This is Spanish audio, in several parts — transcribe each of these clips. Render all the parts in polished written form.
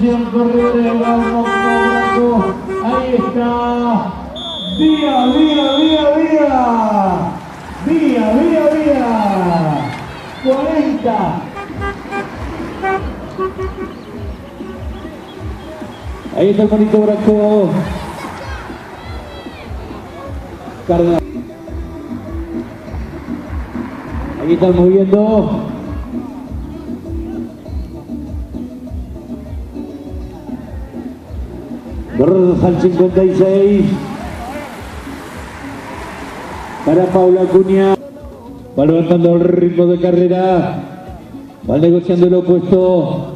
atención, corredores, vamos, Branco. Ahí está. Vía, vía, vía, vía. Vía, vía, vía. 40. Ahí está el monito Branco. Cardenal. Ahí están moviendo. Gorros al 56. Para Paula Acuña. Va levantando el ritmo de carrera. Va negociando el opuesto.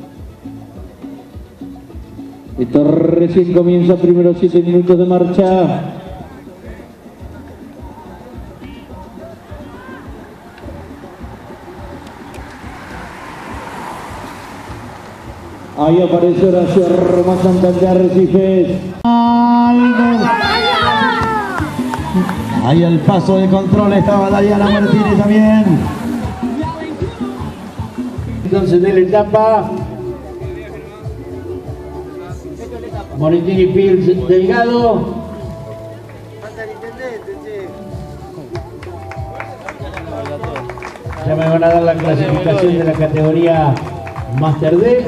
Esto recién comienza, primeros 7 minutos de marcha. Ahí aparece Horacio Roma Santander Arrecifes. Ahí al paso de control estaba Dayana Martínez también. Entonces de la etapa Morettini, Pils, Delgado. Ya me van a dar la clasificación de la categoría Master D.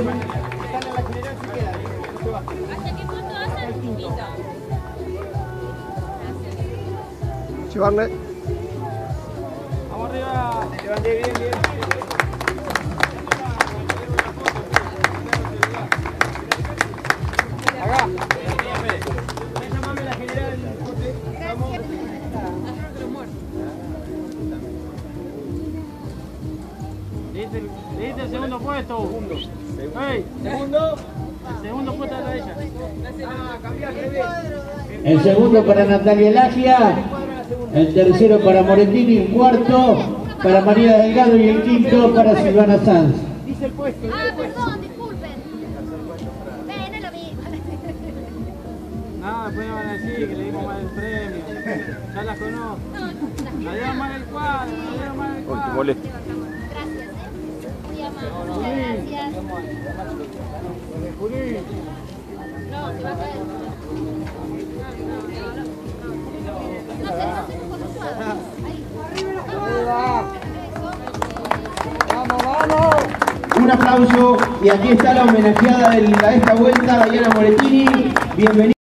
Llevarle. Vamos arriba. Levante bien, bien. Acá. Llámame la general. Vamos. Le diste el segundo puesto. Hey, segundo. El segundo puesto de ella. Ah, cambiaste. El segundo para Natalia Lagia. El tercero para Morettini, el cuarto para María Delgado y el quinto para Silvana Sanz. Dice el puesto. Perdón, disculpen. No lo vi. No, después me van a decir que le dimos mal el premio. Ya las conozco. La dieron mal el cuadro, la dieron mal el cuadro. Gracias, muy amable. Muchas gracias. No, se va a caer. No tenemos con los cuadros. Vamos, vamos. Un aplauso y aquí está la homenajeada de esta vuelta, Dayana Morettini. Bienvenida.